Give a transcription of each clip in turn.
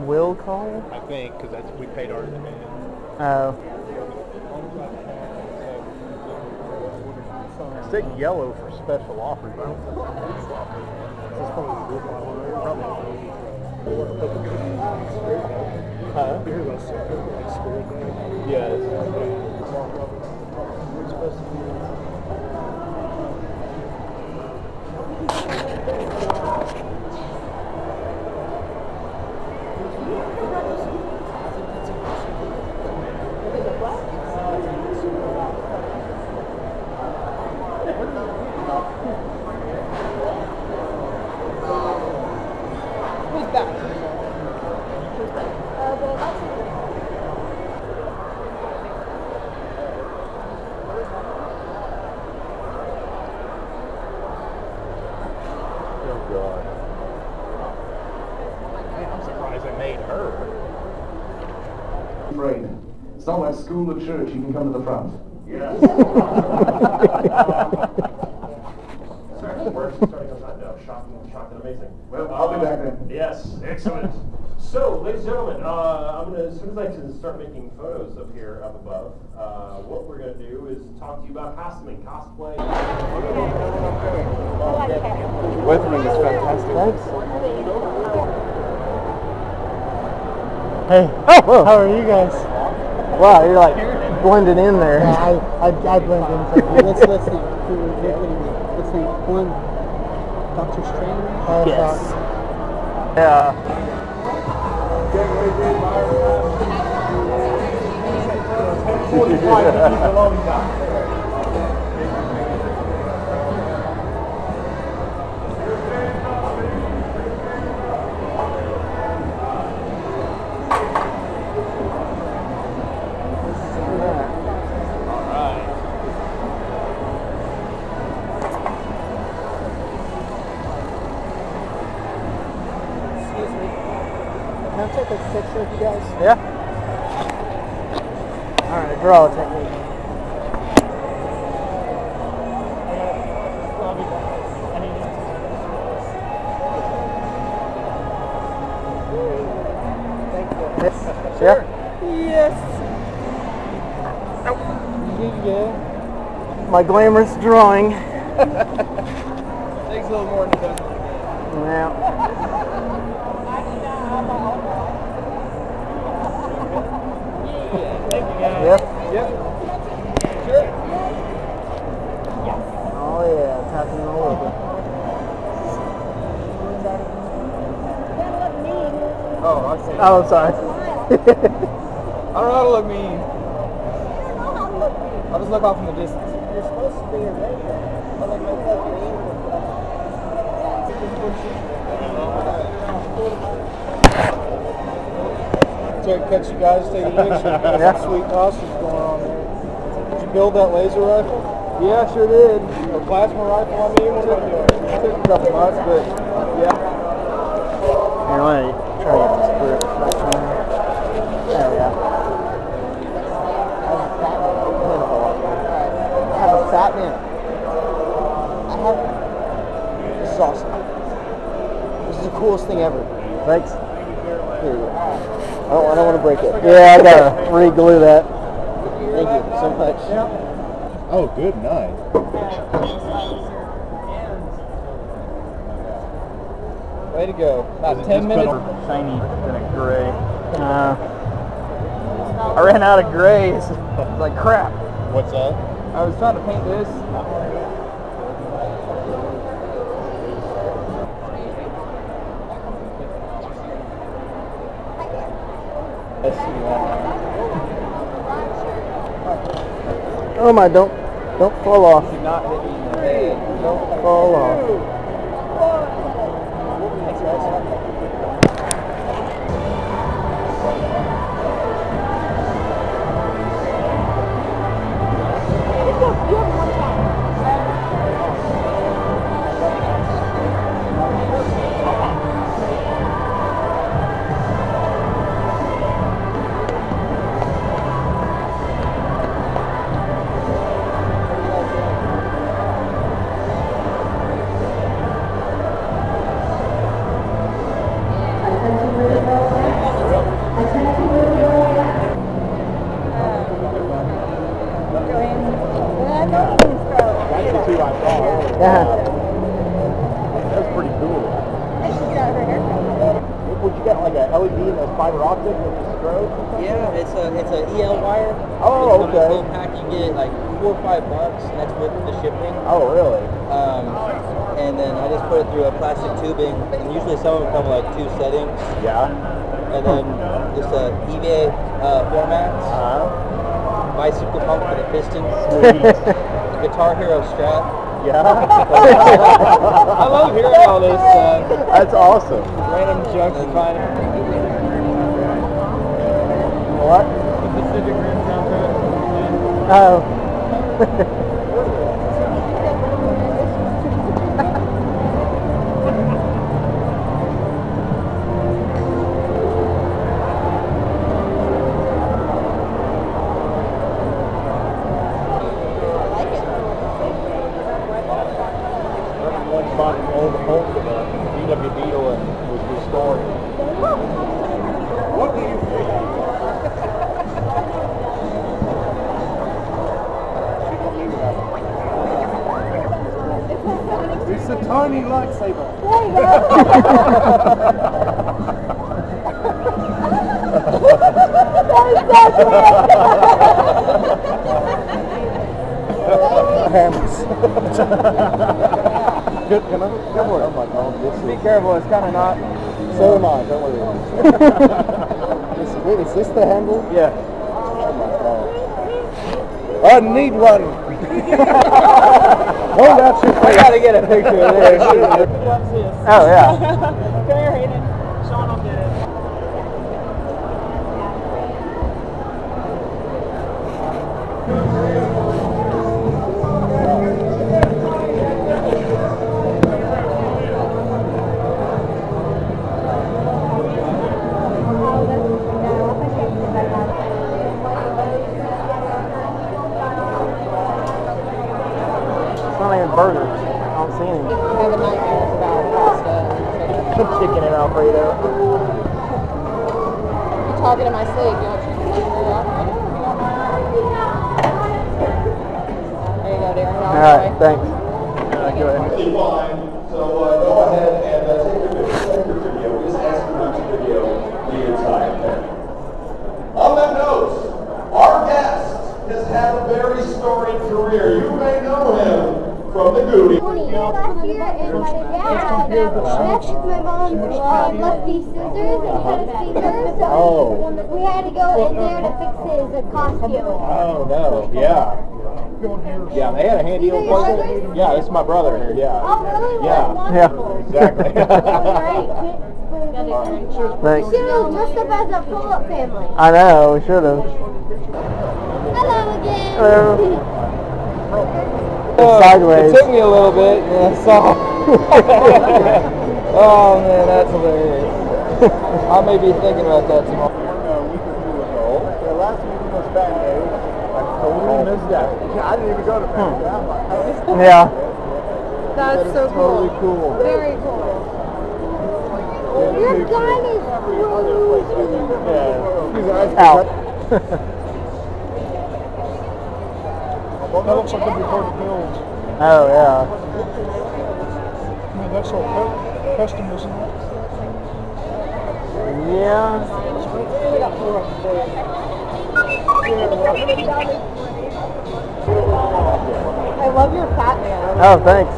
will call? I think, because we paid ours in hand. Oh. Stick yellow for special offers. I don't think it's probably huh? Yes. It's not like school or church, you can come to the front. Yes. Starting on time now. Shocking, amazing. Well, I'll be back then. Yes, excellent. So, ladies and gentlemen, I'm gonna, as soon as I can start making photos up here, up above, what we're gonna do is talk to you about costuming, cosplay. Weathering is fantastic. Thanks. Hey. Oh, whoa. How are you guys? Wow, you're like blending in there. Yeah, I blend in. So let's see. Let's see. One. Doctor Strange. Yes. Yeah. 45 Can I take a picture of you guys? Yeah. All right, draw a technique. Sure. Yes. Yeah. My glamorous drawing. Takes a little more than it does. Yeah. Yep. Yep. Sure. Oh yeah, tapping all over. Oh, I see. Oh, I'm sorry. I don't know how to look mean. I'll just look off in the distance. You're supposed to be a regular. Catch you guys taking pictures. Yeah. Some sweet costumes going on there. Did you build that laser rifle? Yeah, sure did. Or plasma rifle, I mean? What about it? It took a couple months, but yeah. Here, let me try to get this grip back from there. There we go. I have a fat man. This is awesome. This is the coolest thing ever. Thanks. Here you go. I don't want to break it. Yeah, I gotta re-glue that. Thank you so much. Oh, good night. Way to go. About 10 minutes. Shiny than a gray. I ran out of grays. It's like crap. What's up? I was trying to paint this. Oh my, don't fall off. Not hitting. Don't fall off. Thanks, guys. like a LED and a fiber optic with a strobe? Yeah, it's a EL wire. Oh, It's okay. a full pack. You get like $4 or $5, and that's with the shipping. Oh, really? And then I just put it through a plastic tubing. And usually some of them come with like 2 settings. Yeah. And then just a EVA formats. Bicycle pump for the piston. Guitar Hero strap. Yeah. I love hearing all this stuff. That's awesome. Random junk you find. What? Pacific Rim soundtrack. Oh. One bought an old home to the VW Beetle and was restoring. What do you think? It's a tiny lightsaber. There you Good, can I? Good work. Oh my God, this is... Be careful, it's kind of not. So am I, don't worry. Wait, is this the handle? Yeah. Oh my God. I need one. Hold out your I gotta get a picture of this. Oh, yeah. Come here, Hayden. Sean will get it. It's not even burgers. I don't see any. I have a nightmares about pasta. Chicken and Alfredo. You're talking in my sleep. You want chicken very often? There you go, Darren. All right, thanks. go ahead. Perfectly fine. So go ahead and take your video. Take your video. Just ask them not to video the entire thing. On that note, our guest has had a very storied career. You may know him from the Goonies. Last year, and my dad left my mom left these scissors and cut his fingers, so we had to go in there to fix his costume. Oh no, yeah. Yeah, they had a handy old place. Yeah, this is my brother here, yeah. Oh, really? Yeah. Wonderful. Exactly. Thanks. We should have dressed up as a pull-up family. I know, we should have. Hello again. Hello. Sideways. It took me a little bit, and I saw. Oh man, that's hilarious. I may be thinking about that tomorrow. A week or two ago, the last meeting was Fan Day. I totally missed that. I didn't even go to Fan Day. Yeah. That's so Totally cool. Very cool. Your gun is Yeah. Out. Well, that looks like it'd be hard to build. Oh, yeah. I mean, that's all custom, isn't it? Yeah. I love your fat man. Oh, thanks.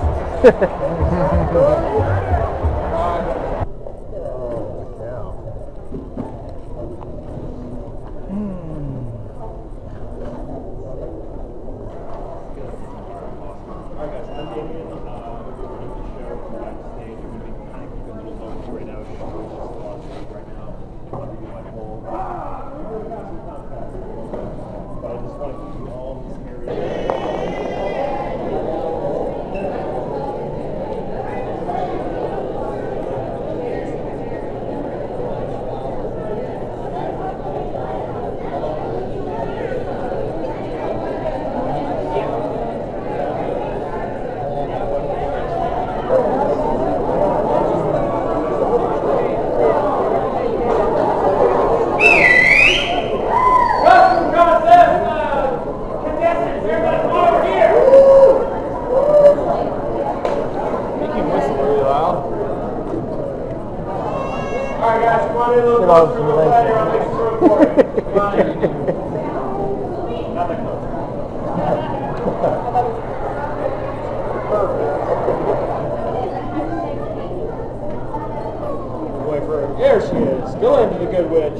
Alright guys, come on in a little closer, a little better. I'll make some room for you. Come on in. Not that close. Wait for her. There she is. Go into the good witch.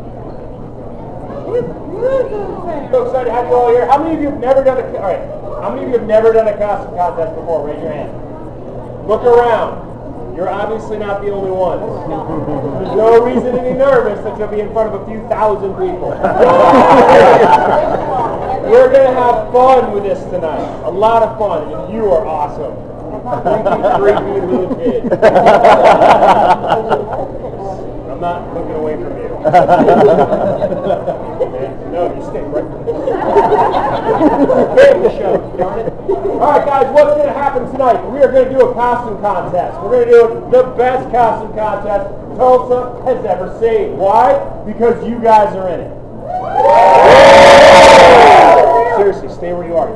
So excited to have you all here. How many of you have never done a How many of you have never done a costume contest before? Raise your hand. Look around. You're obviously not the only ones. There's no reason to be nervous that you'll be in front of a few thousand people. We're going to have fun with this tonight. A lot of fun, and you are awesome. Creepy little kid. I'm not looking away from you. No, you stay right there. The show, darn it. Alright guys, what's going to happen tonight? We are going to do a costume contest. We're going to do the best costume contest Tulsa has ever seen. Why? Because you guys are in it. Seriously, stay where you are.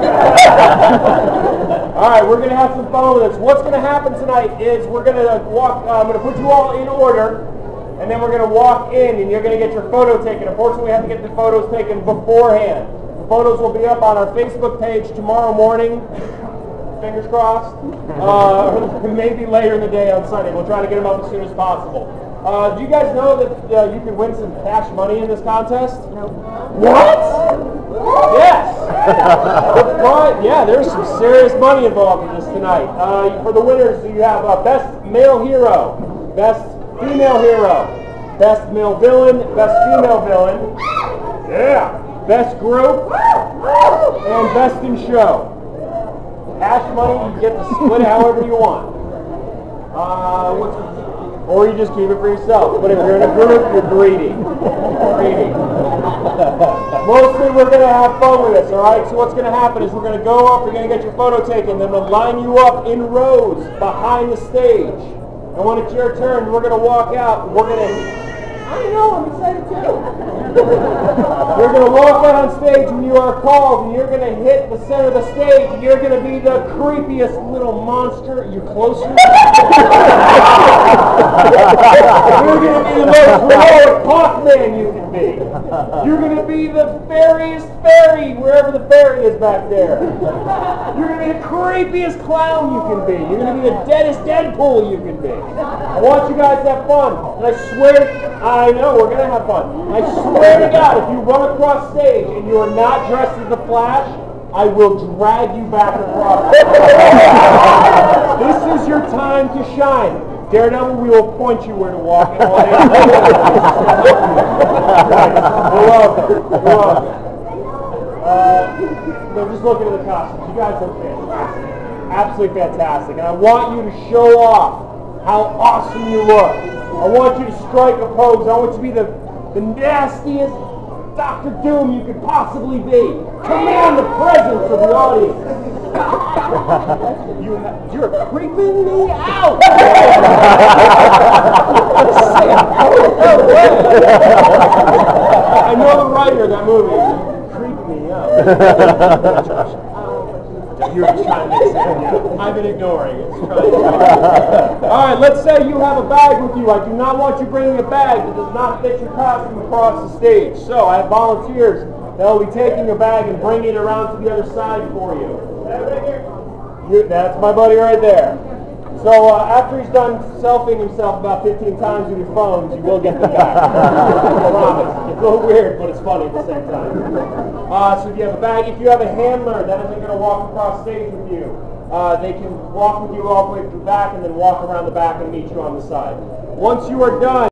Alright, we're going to have some fun with this. What's going to happen tonight is we're going to walk, I'm going to put you all in order. And then we're going to walk in and you're going to get your photo taken. Unfortunately, we have to get the photos taken beforehand. The photos will be up on our Facebook page tomorrow morning. Fingers crossed. Maybe later in the day on Sunday. We'll try to get them up as soon as possible. Do you guys know that you can win some cash money in this contest? No. What? Yes. But, yeah, there's some serious money involved in this tonight. For the winners, you have Best Male Hero, Best Female Hero, Best Male Villain, Best Female Villain, yeah, Best Group, and Best in Show. Cash money, you get to split it however you want. Or you just keep it for yourself. But if you're in a group, you're greedy. Mostly we're going to have fun with this, alright? So what's going to happen is we're going to go up, we're going to get your photo taken, then we'll line you up in rows behind the stage. And when it's your turn, we're going to walk out, and we're going to... I know, I'm excited too. You're going to walk out on stage when you are called, and you're going to hit the center of the stage, and you're going to be the creepiest little monster. You're closer. You're going to be the most heroic Hawkman you can be. You're going to be the fairiest fairy, wherever the fairy is back there. You're going to be the creepiest clown you can be. You're going to be the deadest Deadpool you can be. I want you guys to have fun. And I swear, I know, we're going to have fun. I swear to God, if you run across stage and you are not dressed as the Flash, I will drag you back across. This is your time to shine. Daredevil, we will point you where to walk. And all that. You're welcome. You're welcome. They're just looking at the costumes. You guys look fantastic. Absolutely fantastic. And I want you to show off how awesome you look. I want you to strike a pose. I want you to be the nastiest Dr. Doom you could possibly be. Command the presence of the audience. You're creeping me out. I know the writer of that movie. You're creeping me out. You're just trying to make sense. I've been ignoring it. Alright, let's say you have a bag with you. I do not want you bringing a bag that does not fit your costume across the stage. So I have volunteers that will be taking your bag and bringing it around to the other side for you. That's my buddy right there. So after he's done selfieing himself about 15 times with your phones, you will get the bag. I promise. It's a little weird, but it's funny at the same time. So if you have a bag, if you have a handler that isn't going to walk across stage with you, they can walk with you all the way to the back and then walk around the back and meet you on the side. Once you are done,